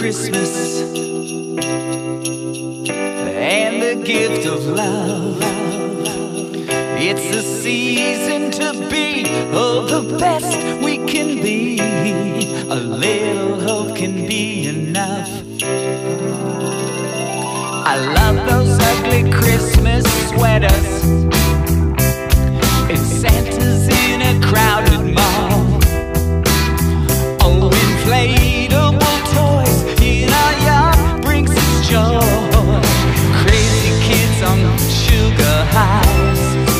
Christmas and the gift of love. It's a season to be the best we can be. A little hope can be enough. I love those ugly Christmas sweaters and Santa's in a crowded mall. Oh, inflatable toys in our yard brings us joy. Crazy kids on sugar highs,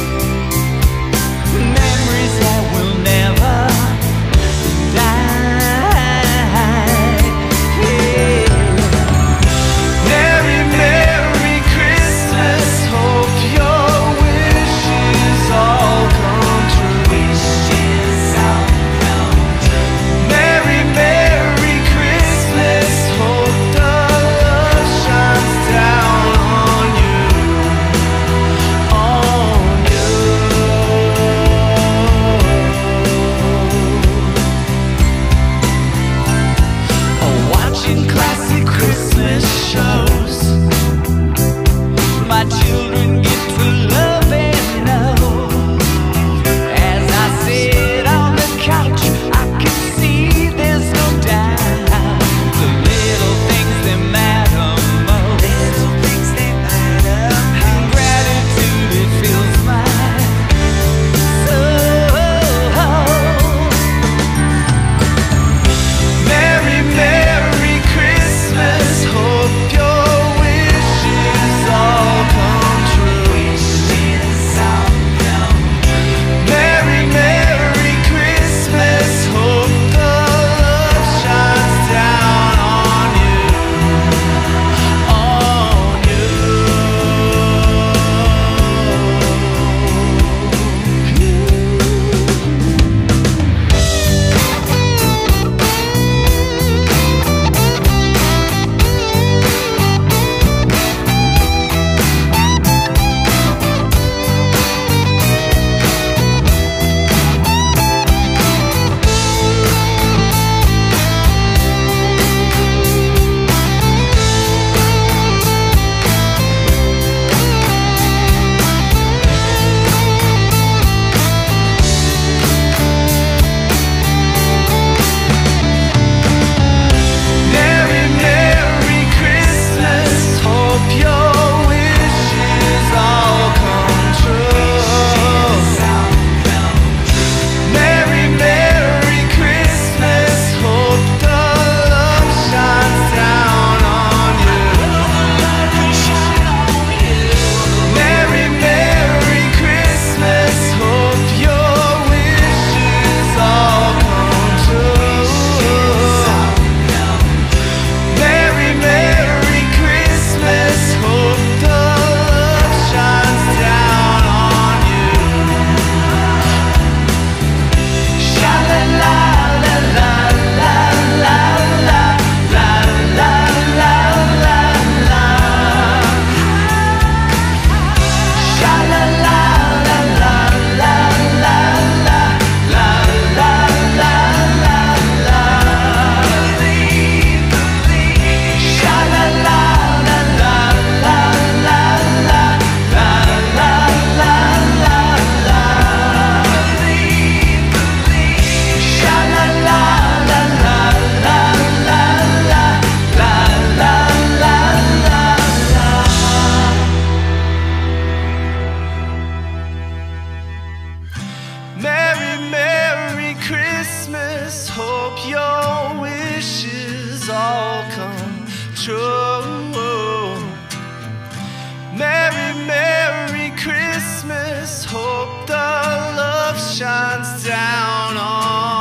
memories that will never die. Yeah. Merry, Merry Christmas, hope your wishes all come true. Wishes all come true. Merry, Merry Christmas, hope the love shines down on you, on you. Watching classic Christmas shows, my children get to love and know. As I sit on the couch, I can see there's no doubt the little things that matter most. And gratitude, it fills my soul. Merry, Merry Christmas, hope your wishes all come true. Wishes all come true. Merry, Merry Christmas, hope the love shines down on you, on you. Merry, Merry Christmas, hope your wishes all come true. Merry, Merry Christmas, hope the love shines down on you. Merry, Merry Christmas, hope your wishes all come true. Merry, Merry Christmas, hope the love shines down on you. Sha-la-la, la-la, la-la, la-la, la-la, la-la. Sha-la-la, la-la, la-la, la-la, la-la, la-la. Sha-la-la, la-la, la-la, la-la, la-la, la-la. Sha-la-la, la-la, la-la, la-la, la-la. Merry, Merry Christmas, hope your wishes all come true. Merry, Merry Christmas, hope the love shines down on